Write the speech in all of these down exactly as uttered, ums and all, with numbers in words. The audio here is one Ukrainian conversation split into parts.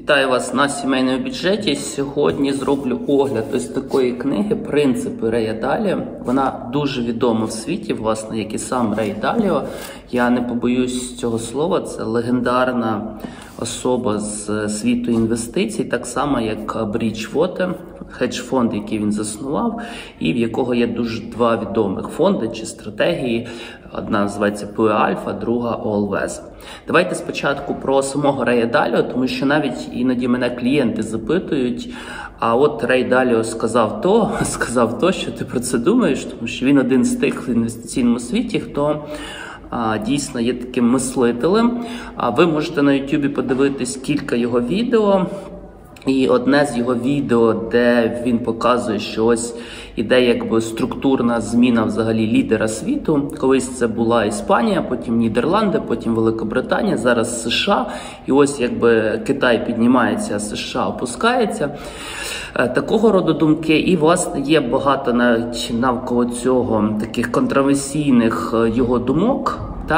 Вітаю вас на сімейному бюджеті. Сьогодні зроблю огляд ось такої книги «Принципи Рея Даліо». Вона дуже відома в світі, власне, як і сам Рей Даліо. Я не побоюсь цього слова, це легендарна особа з світу інвестицій, так само як Bridgewater, хедж-фонд, який він заснував, і в якого є дуже два відомих фонди чи стратегії. Одна називається пі і Alpha, друга Always. Давайте спочатку про самого Рея Даліо, тому що навіть іноді мене клієнти запитують, а от Рей Даліо сказав то, сказав то, що ти про це думаєш, тому що він один з тих в інвестиційному світі, хто а, дійсно є таким мислителем. А ви можете на ютубі подивитись кілька його відео. І одне з його відео, де він показує, що ось іде якби структурна зміна взагалі лідера світу. Колись це була Іспанія, потім Нідерланди, потім Великобританія, зараз США. І ось якби Китай піднімається, а США опускається. Такого роду думки. І, власне, є багато навіть навколо цього таких контроверсійних його думок.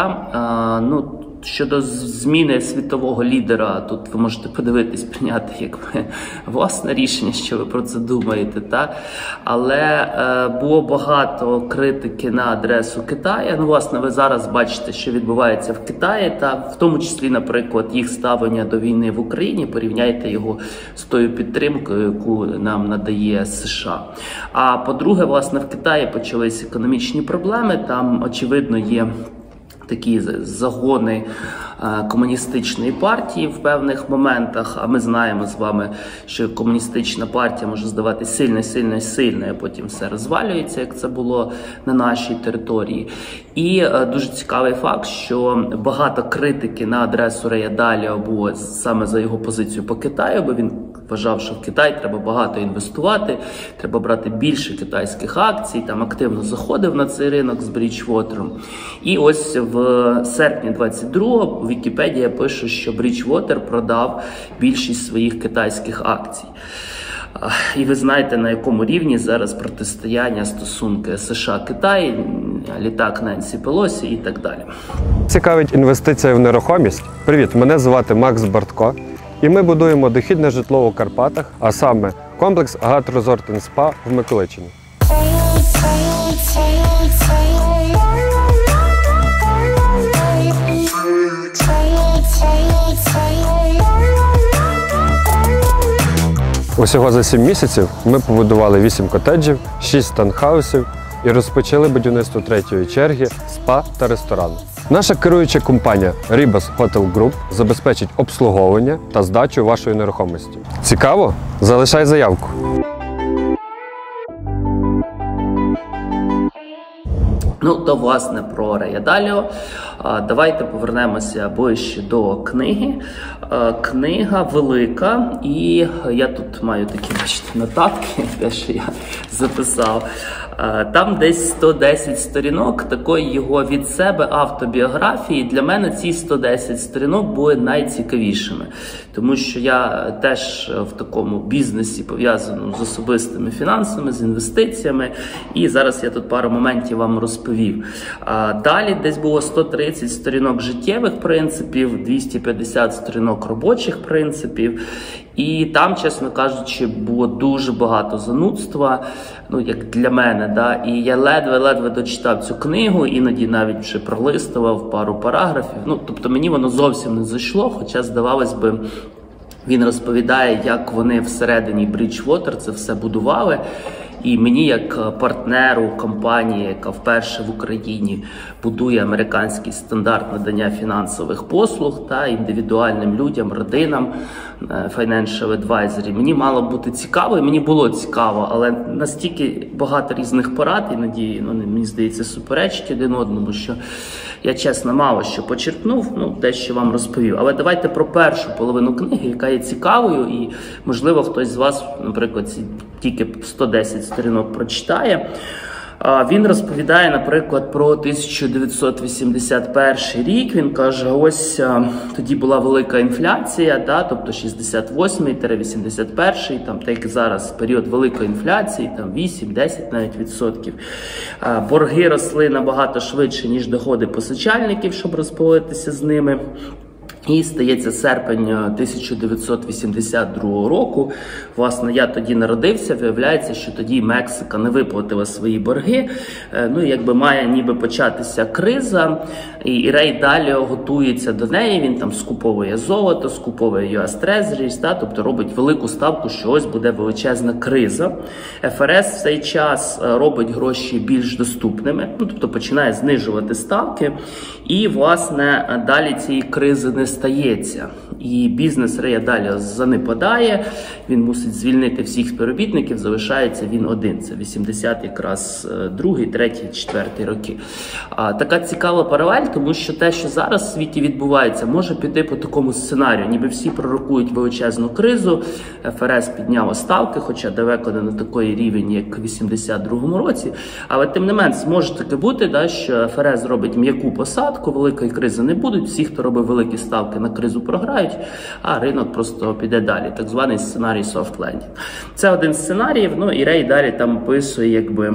Та, ну, щодо зміни світового лідера, тут ви можете подивитись, прийняти якби власне рішення, що ви про це думаєте. Та? Але е, було багато критики на адресу Китаю. Ну, власне, ви зараз бачите, що відбувається в Китаї, та в тому числі, наприклад, їх ставлення до війни в Україні. Порівняйте його з тою підтримкою, яку нам надає США. А по-друге, власне, в Китаї почались економічні проблеми. Там, очевидно, є такі загони комуністичної партії в певних моментах, а ми знаємо з вами, що комуністична партія може здавати сильно, сильно, сильно, а потім все розвалюється, як це було на нашій території. І е, дуже цікавий факт, що багато критики на адресу Рея Даліо було саме за його позицію по Китаю, бо він вважав, що в Китай треба багато інвестувати, треба брати більше китайських акцій, там активно заходив на цей ринок з Bridgewater. І ось в серпні двадцять другого Вікіпедія пише, що Bridgewater продав більшість своїх китайських акцій. І ви знаєте, на якому рівні зараз протистояння, стосунки США-Китай, літак Ненсі Пелосі і так далі. Цікавить інвестиція в нерухомість? Привіт, мене звати Макс Бартко. І ми будуємо дохідне житло у Карпатах, а саме комплекс Агат Резорт енд Спа в Миколичині. Усього за сім місяців ми побудували вісім котеджів, шість таунхаусів і розпочали будівництво третьої черги спа та ресторану. Наша керуюча компанія Ribas Hotel Group забезпечить обслуговування та здачу вашої нерухомості. Цікаво? Залишай заявку. Ну, то, власне, про Рея Даліо. Давайте повернемося ближче до книги. Книга велика, і я тут маю такі, бачите, нотатки, те, що я записав. Там десь сто десять сторінок такої його від себе автобіографії. Для мене ці сто десять сторінок були найцікавішими. Тому що я теж в такому бізнесі пов'язаному з особистими фінансами, з інвестиціями. І зараз я тут пару моментів вам розповів. Далі десь було сто тридцять сторінок життєвих принципів, двісті п'ятдесят сторінок робочих принципів. І там, чесно кажучи, було дуже багато занудства, ну, як для мене, да, і я ледве-ледве дочитав цю книгу, іноді навіть вже пролистував пару параграфів, ну, тобто мені воно зовсім не зайшло, хоча, здавалось би, він розповідає, як вони всередині Bridgewater це все будували. І мені, як партнеру компанії, яка вперше в Україні будує американський стандарт надання фінансових послуг та індивідуальним людям, родинам, financial advisory, мені мало бути цікаво, і мені було цікаво, але настільки багато різних порад, іноді, ну, мені здається, суперечить один одному, що я, чесно, мало що почерпнув, ну, дещо вам розповів. Але давайте про першу половину книги, яка є цікавою, і, можливо, хтось з вас, наприклад, ці тільки сто десять сторінок прочитає. Він розповідає, наприклад, про тисяча дев'ятсот вісімдесят перший рік. Він каже, ось тоді була велика інфляція, да, тобто шістдесят восьмий - вісімдесят перший, там, так як зараз період великої інфляції, там вісім-десять навіть відсотків. Борги росли набагато швидше, ніж доходи постачальників, щоб розплатитися з ними. І стається серпень тисяча дев'ятсот вісімдесят другого року. Власне, я тоді народився, виявляється, що тоді Мексика не виплатила свої борги. Ну, якби має ніби початися криза, і Рей Даліо готується до неї, він там скуповує золото, скуповує ю ес Treasuries, да, тобто робить велику ставку, що ось буде величезна криза. еф ар ес в цей час робить гроші більш доступними, ну, тобто починає знижувати ставки, і, власне, далі цієї кризи не стається. І бізнес Рея Даліо занепадає, він мусить звільнити всіх співробітників, залишається він один. Це вісімдесят якраз другий, третій, четвертий роки. А, така цікава паралель, тому що те, що зараз в світі відбувається, може піти по такому сценарію. Ніби всі пророкують величезну кризу, еф ар ес підняло ставки, хоча далеко не на такий рівень, як в вісімдесят другому році. Але тим не менш, може таке бути, да, що еф ар ес зробить м'яку посадку, великої кризи не буде, всі, хто робив великі ставки на кризу, програють, а ринок просто піде далі. Так званий сценарій soft landing. Це один з сценаріїв, ну і Рей далі там описує, якби,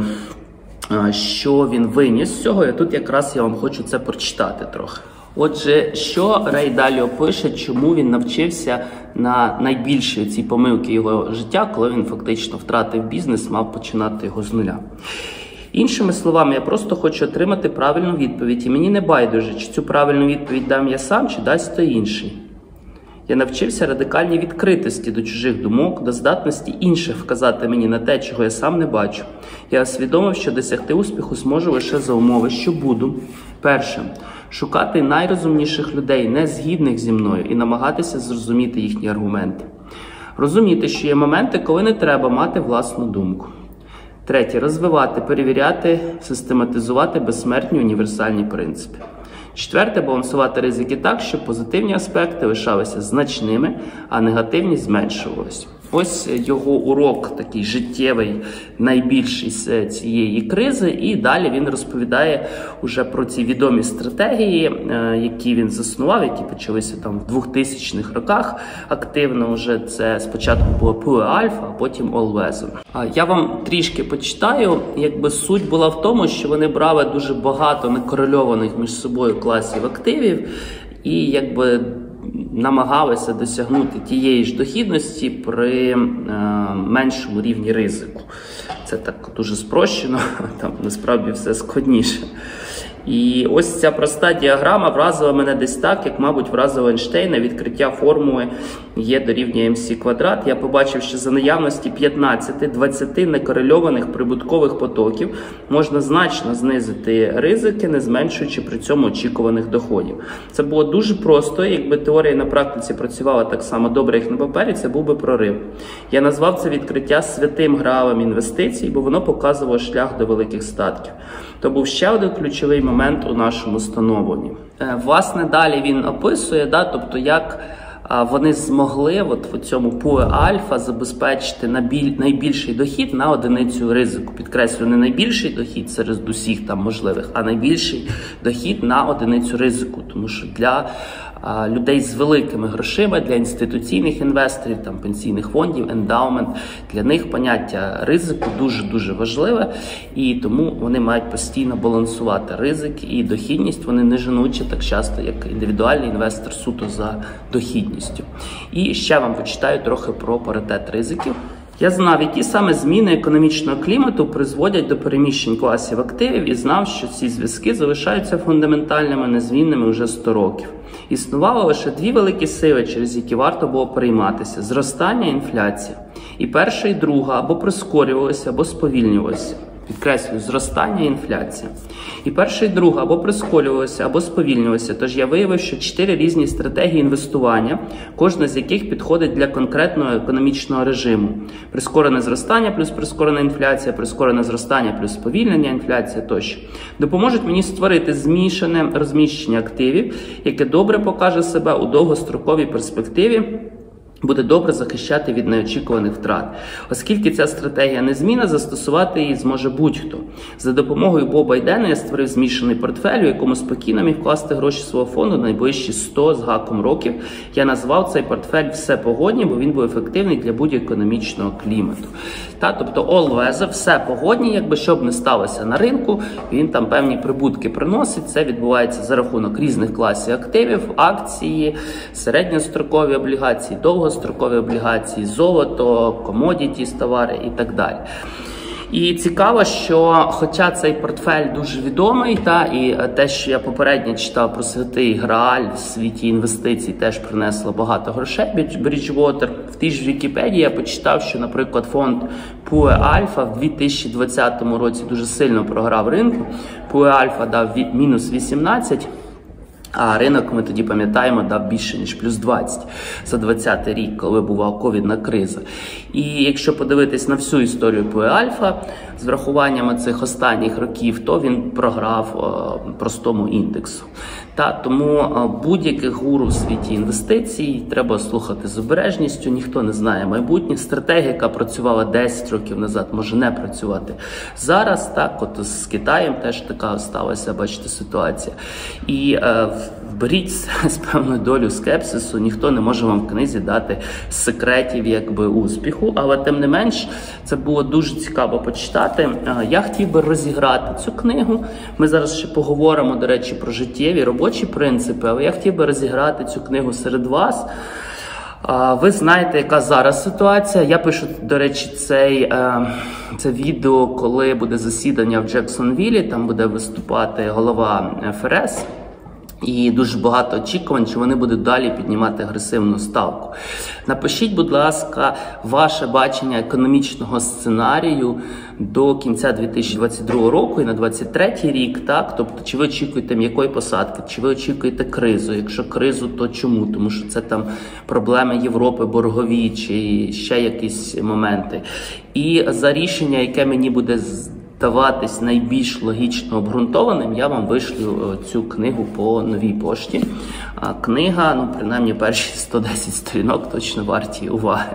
що він виніс з цього, і тут якраз я вам хочу це прочитати трохи. Отже, що Рей Даліо пише, чому він навчився на найбільші ці помилки його життя, коли він фактично втратив бізнес, мав починати його з нуля. Іншими словами, я просто хочу отримати правильну відповідь, і мені не байдуже, чи цю правильну відповідь дам я сам, чи дасть хто інший. Я навчився радикальній відкритості до чужих думок, до здатності інших вказати мені на те, чого я сам не бачу. Я усвідомив, що досягти успіху зможу лише за умови, що буду. Перше. Шукати найрозумніших людей, не згідних зі мною, і намагатися зрозуміти їхні аргументи. Розуміти, що є моменти, коли не треба мати власну думку. Третє. Розвивати, перевіряти, систематизувати безсмертні універсальні принципи. Четверте. Балансувати ризики так, щоб позитивні аспекти лишалися значними, а негативні зменшувалися. Ось його урок такий життєвий, найбільший з цієї кризи, і далі він розповідає уже про ці відомі стратегії, які він заснував, які почалися там в двохтисячних роках активно вже. Це спочатку було Pure Alpha, а потім All Weather. Я вам трішки почитаю, якби суть була в тому, що вони брали дуже багато некорельованих між собою класів активів і якби намагалися досягнути тієї ж дохідності при е, меншому рівні ризику. Це так дуже спрощено, там насправді все складніше. І ось ця проста діаграма вразила мене десь так, як, мабуть, вразила Ейнштейна відкриття формули Е дорівнює ем сі квадрат. Я побачив, що за наявності п'ятнадцяти-двадцяти некорельованих прибуткових потоків можна значно знизити ризики, не зменшуючи при цьому очікуваних доходів. Це було дуже просто, якби теорія на практиці працювала так само добре, як на папері, це був би прорив. Я назвав це відкриття святим граалем інвестицій, бо воно показувало шлях до великих статків. То був ще один ключовий момент у нашому становленні. Власне, далі він описує, да, тобто як вони змогли от в цьому Pure Alpha забезпечити найбільший дохід на одиницю ризику. Підкреслю, не найбільший дохід серед усіх там можливих, а найбільший дохід на одиницю ризику. Тому що для а, людей з великими грошима, для інституційних інвесторів, там, пенсійних фондів, ендаумент, для них поняття ризику дуже-дуже важливе, і тому вони мають постійно балансувати ризик і дохідність. Вони не женуться так часто, як індивідуальний інвестор суто за дохідністю. І ще вам почитаю трохи про паритет ризиків. Я знав, які саме зміни економічного клімату призводять до переміщень класів активів, і знав, що ці зв'язки залишаються фундаментальними, незмінними вже сто років. Існувало лише дві великі сили, через які варто було перейматися – зростання і інфляція. І перша, і друга або прискорювалися, або сповільнювалися. Підкреслюю, зростання і інфляція. І перша, і друга або прискорювалися, або сповільнювалися. Тож я виявив, що чотири різні стратегії інвестування, кожна з яких підходить для конкретного економічного режиму. Прискорене зростання плюс прискорена інфляція, прискорене зростання плюс сповільнення інфляція тощо. Допоможуть мені створити змішане розміщення активів, яке добре покаже себе у довгостроковій перспективі буде добре захищати від неочікуваних втрат. Оскільки ця стратегія незмінна, застосувати її зможе будь-хто. За допомогою Боба і Дена я створив змішаний портфель, у якому спокійно міг вкласти гроші свого фонду на найближчі сто з гаком років. Я назвав цей портфель «Все погодні», бо він був ефективний для будь-якого економічного клімату. Та, тобто all weather, все погодні, якби що б не сталося на ринку, він там певні прибутки приносить. Це відбувається за рахунок різних класів активів, акції, середньострокові облігації, довгострокові облігації, золото, комодітіс, товари і так далі. І цікаво, що хоча цей портфель дуже відомий, та, і те, що я попередньо читав про святий Грааль в світі інвестицій, теж принесло багато грошей Bridgewater. В тій ж Вікіпедії я почитав, що, наприклад, фонд Пуе Альфа в дві тисячі двадцятому році дуже сильно програв ринку. Пуе Альфа дав мінус вісімнадцять. А ринок, ми тоді пам'ятаємо, дав більше, ніж плюс двадцять за двадцятий рік, коли була ковідна криза. І якщо подивитись на всю історію Пуе Альфа, з врахуванням цих останніх років, то він програв о, простому індексу. Та, тому будь-яких гуру в світі інвестицій треба слухати з обережністю, ніхто не знає майбутнє. Стратегія, яка працювала десять років назад, може не працювати зараз. Так, от з Китаєм теж така сталася, бачите, ситуація. І е, беріть з певною долю скепсису, ніхто не може вам в книзі дати секретів якби успіху, але тим не менш це було дуже цікаво почитати. Я хотів би розіграти цю книгу. Ми зараз ще поговоримо, до речі, про життєві робочі принципи, але я хотів би розіграти цю книгу серед вас. Ви знаєте, яка зараз ситуація. Я пишу, до речі, цей, це відео, коли буде засідання в Джексонвілі, там буде виступати голова еф ер ес. І дуже багато очікувань, чи вони будуть далі піднімати агресивну ставку. Напишіть, будь ласка, ваше бачення економічного сценарію до кінця дві тисячі двадцять другого року і на двадцять третій рік, так? Тобто, чи ви очікуєте м'якої посадки, чи ви очікуєте кризу? Якщо кризу, то чому? Тому що це там проблеми Європи, боргові, чи ще якісь моменти. І за рішення, яке мені буде здаватись найбільш логічно обґрунтованим, я вам вишлю цю книгу по новій пошті. А книга, ну, принаймні, перші сто десять сторінок точно варті уваги.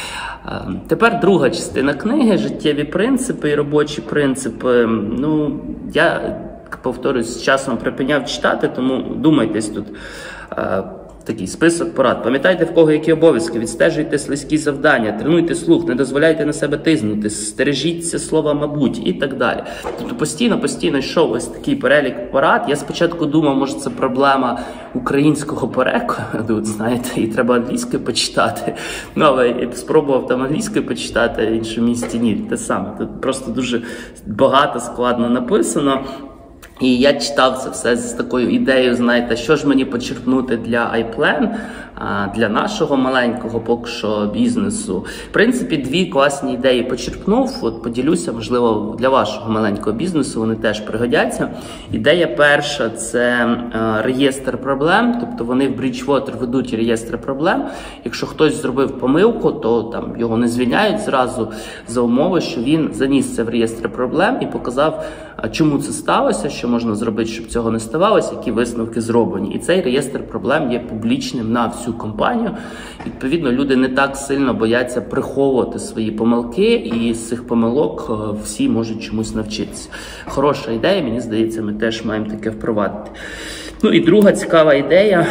Тепер друга частина книги – життєві принципи і робочі принципи. Ну, я, повторюсь, з часом припиняв читати, тому думайтесь тут. Такий список порад. Пам'ятайте, в кого які обов'язки, відстежуйте слизькі завдання, тренуйте слух, не дозволяйте на себе тиснути, стережіться слова «мабуть» і так далі. Тобто постійно-постійно йшов ось такий перелік порад. Я спочатку думав, може це проблема українського перекладу, знаєте, і треба англійською почитати. Ну, але я спробував там англійською почитати, в іншому місці ні, те саме. Тут просто дуже багато складно написано. І я читав це все з такою ідеєю, знаєте, що ж мені почерпнути для iPlan, для нашого маленького поки що бізнесу. В принципі, дві класні ідеї почерпнув, от поділюся, можливо, для вашого маленького бізнесу вони теж пригодяться. Ідея перша – це реєстр проблем, тобто вони в Bridgewater ведуть реєстр проблем. Якщо хтось зробив помилку, то там його не звільняють зразу за умови, що він заніс це в реєстр проблем і показав, чому це сталося, що можна зробити, щоб цього не ставалося, які висновки зроблені. І цей реєстр проблем є публічним на всю компанію. Відповідно, люди не так сильно бояться приховувати свої помилки, і з цих помилок всі можуть чомусь навчитися. Хороша ідея, мені здається, ми теж маємо таке впровадити. Ну і друга цікава ідея.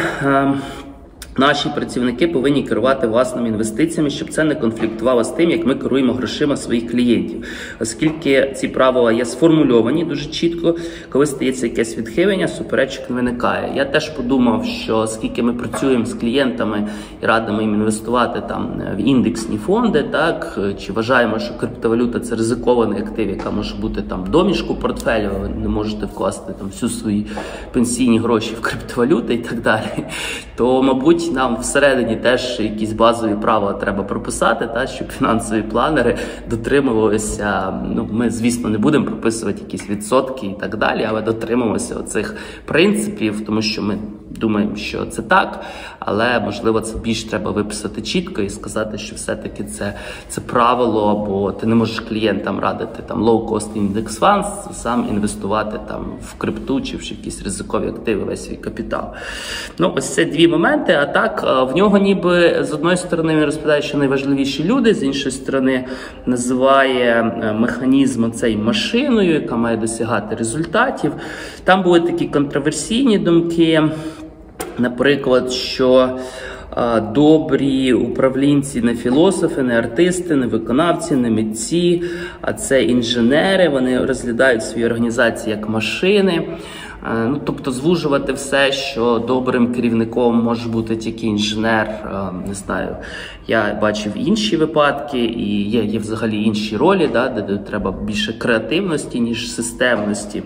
Наші працівники повинні керувати власними інвестиціями, щоб це не конфліктувало з тим, як ми керуємо грошима своїх клієнтів. Оскільки ці правила є сформульовані дуже чітко, коли стається якесь відхилення, суперечок не виникає. Я теж подумав, що оскільки ми працюємо з клієнтами і радимо їм інвестувати там в індексні фонди, так, чи вважаємо, що криптовалюта – це ризикований актив, яка може бути там домішку портфелю, ви не можете вкласти там всю свої пенсійні гроші в криптовалюти і так далі, то, мабуть, нам всередині теж якісь базові правила треба прописати, та, щоб фінансові планери дотримувалися. Ну, ми, звісно, не будемо прописувати якісь відсотки і так далі, але дотримувалися оцих принципів, тому що ми думаємо, що це так, але, можливо, це більш треба виписати чітко і сказати, що все-таки це, це правило, бо ти не можеш клієнтам радити там low-cost index funds, сам інвестувати там в крипту чи в якісь ризикові активи, весь свій капітал. Ну, ось це дві моменти, а так, в нього ніби з одної сторони він розповідає, що найважливіші люди, з іншої сторони називає механізм цей машиною, яка має досягати результатів. Там були такі контроверсійні думки, наприклад, що а, добрі управлінці не філософи, не артисти, не виконавці, не митці, а це інженери, вони розглядають свої організації як машини. А, ну, тобто звужувати все, що добрим керівником може бути тільки інженер, а, не знаю, я бачив інші випадки, і є, є взагалі інші ролі, да, де, де треба більше креативності, ніж системності.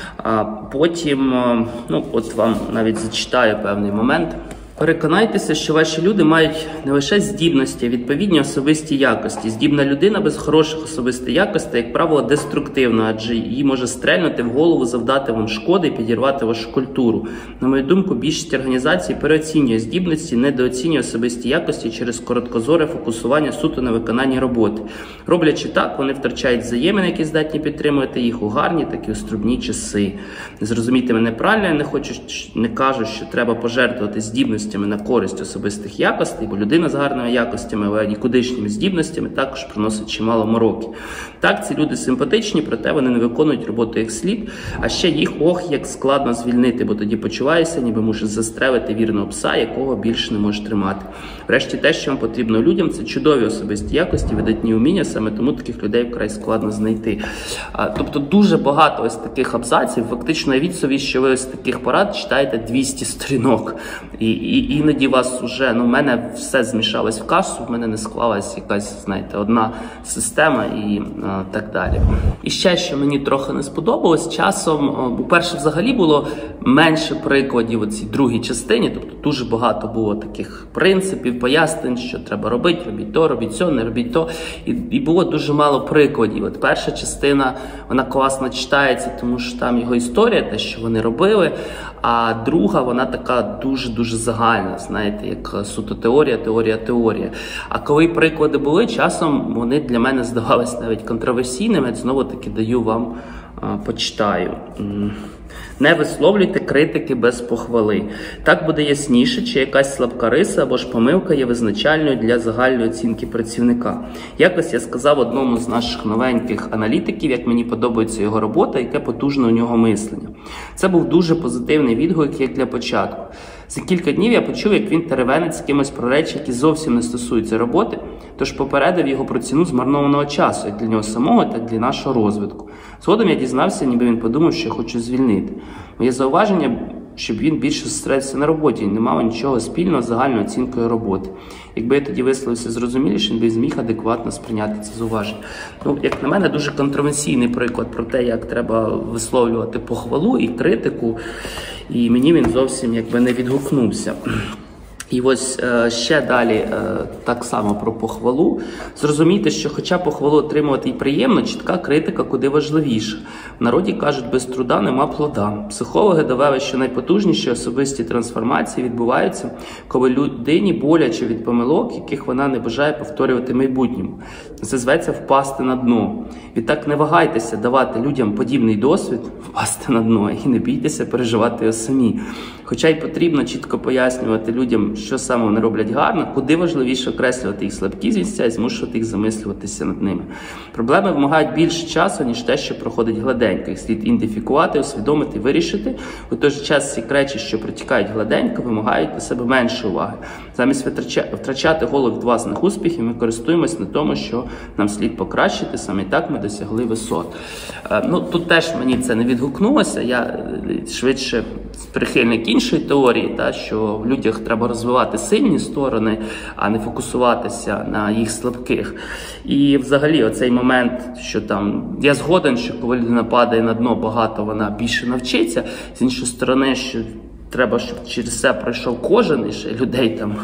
А потім, ну, от вам навіть зачитаю певний момент. Переконайтеся, що ваші люди мають не лише здібності, а відповідні особисті якості. Здібна людина без хороших особистих якостей, як правило, деструктивна, адже її може стрельнути в голову, завдати вам шкоди і підірвати вашу культуру. На мою думку, більшість організацій переоцінює здібності, недооцінює особисті якості через короткозоре фокусування суто на виконанні роботи. Роблячи так, вони втрачають взаємини, які здатні підтримувати їх у гарні, так і у струбні часи. Не зрозумійте мене правильно, я не хочу, не кажу, що треба пожертвувати здібності на користь особистих якостей, бо людина з гарними якостями, але нікудишніми здібностями також приносить чимало мороки. Так, ці люди симпатичні, проте вони не виконують роботу як слід, а ще їх, ох, як складно звільнити, бо тоді почуваєшся, ніби мусиш застрелити вірного пса, якого більше не можеш тримати. Врешті те, що вам потрібно людям, це чудові особисті якості, видатні уміння, саме тому таких людей вкрай складно знайти. А, тобто дуже багато ось таких абзаців, фактично навіть собі, що ви ось таких порад читаєте двісті сторінок. І, і іноді вас уже, ну, в мене все змішалось в кашу, в мене не склалась якась, знаєте, одна система і а, так далі. І ще, що мені трохи не сподобалось, часом, по-перше, взагалі було менше прикладів у цій другій частині, тобто дуже багато було таких принципів, пояснень, що треба робити, робіть то, робіть цьо, не робіть то, і, і було дуже мало прикладів. От перша частина, вона класно читається, тому що там його історія, те, що вони робили, а друга, вона така дуже-дуже загальна, знаєте, як суто теорія, теорія, теорія. А коли приклади були, часом вони для мене здавалися навіть контроверсійними, знову-таки даю вам, а, почитаю. Не висловлюйте критики без похвали. Так буде ясніше, чи якась слабка риса або ж помилка є визначальною для загальної оцінки працівника. Якось я сказав одному з наших новеньких аналітиків, як мені подобається його робота, яке потужне у нього мислення. Це був дуже позитивний відгук, як для початку. За кілька днів я почув, як він теревенить з кимось про речі, які зовсім не стосуються роботи, тож попередив його про ціну змарнованого часу, як для нього самого, так і для нашого розвитку. Згодом я дізнався, ніби він подумав, що я хочу звільнити. Моє зауваження, щоб він більше зосередився на роботі і не мав нічого спільного з загальною оцінкою роботи. Якби я тоді висловився зрозуміліше, він би зміг адекватно сприйняти це зауваження. Ну, як на мене, дуже контроверсійний приклад про те, як треба висловлювати похвалу і критику, і мені він зовсім якби не відгукнувся. І ось е, ще далі е, так само про похвалу. Зрозумійте, що хоча похвалу отримувати і приємно, чітка критика куди важливіша. В народі кажуть, без труда нема плода. Психологи довели, що найпотужніші особисті трансформації відбуваються, коли людині боляче від помилок, яких вона не бажає повторювати в майбутньому. Це зветься впасти на дно. Відтак не вагайтеся давати людям подібний досвід, впасти на дно, і не бійтеся переживати його самі. Хоча й потрібно чітко пояснювати людям, що саме вони роблять гарно, куди важливіше окреслювати їх слабкі місця і змушувати їх замислюватися над ними. Проблеми вимагають більше часу, ніж те, що проходить гладенько. Їх слід ідентифікувати, усвідомити, вирішити. У той же час ці речі, що протікають гладенько, вимагають до себе менше уваги. Замість втрачати голову від власних успіхів, ми користуємось на тому, що нам слід покращити, саме так ми досягли висот. Ну, тут теж мені це не відгукнулося, я швидше прихильник іншої теорії, та, що в людях треба розвивати сильні сторони, а не фокусуватися на їх слабких. І взагалі оцей момент, що там, я згоден, що коли людина падає на дно багато, вона більше навчиться, з іншої сторони, що треба, щоб через це пройшов кожен, і ще людей там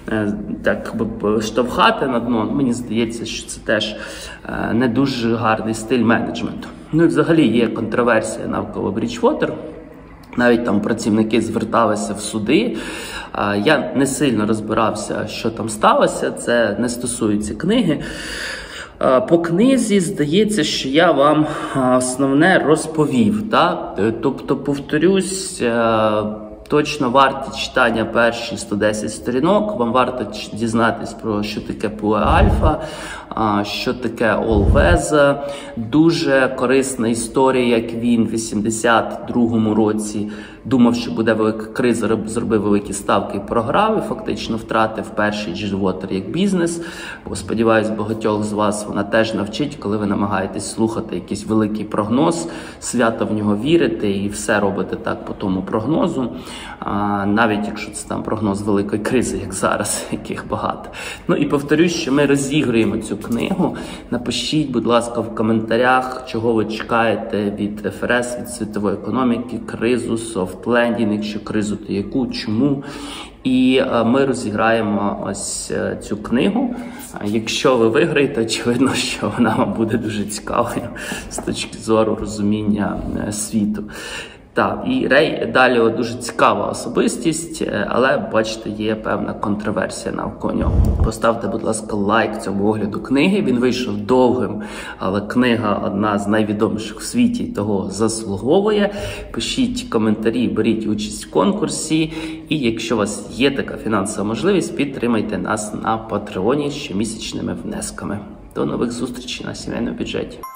так штовхати на дно. Мені здається, що це теж не дуже гарний стиль менеджменту. Ну і взагалі є контроверсія навколо Bridgewater. Навіть там працівники зверталися в суди. Я не сильно розбирався, що там сталося, це не стосується книги. По книзі здається, що я вам основне розповів. Так? Тобто, повторюсь, точно варті читання перші сто десять сторінок, вам варто дізнатись про що таке Пуе Альфа, що таке Олвеза. Дуже корисна історія, як він в вісімдесят другому році думав, що буде велика криза, зробив великі ставки і програв, і фактично втратив перший Dzearwater як бізнес. Бо, сподіваюсь, багатьох з вас вона теж навчить, коли ви намагаєтесь слухати якийсь великий прогноз, свято в нього вірите і все робите так по тому прогнозу. А, навіть якщо це там прогноз великої кризи, як зараз, яких багато. Ну і повторюсь, що ми розігруємо цю книгу. Напишіть, будь ласка, в коментарях, чого ви чекаєте від еф ер ес, від світової економіки, кризу, софт-лендінг, якщо кризу, то яку, чому. І ми розіграємо ось цю книгу. Якщо ви виграєте, очевидно, що вона вам буде дуже цікавою з точки зору розуміння світу. Так, і Рей Даліо дуже цікава особистість, але, бачите, є певна контроверсія навколо нього. Поставте, будь ласка, лайк цьому огляду книги. Він вийшов довгим, але книга одна з найвідоміших в світі, того заслуговує. Пишіть коментарі, беріть участь в конкурсі. І якщо у вас є така фінансова можливість, підтримайте нас на Патреоні щомісячними внесками. До нових зустрічей на сімейному бюджеті.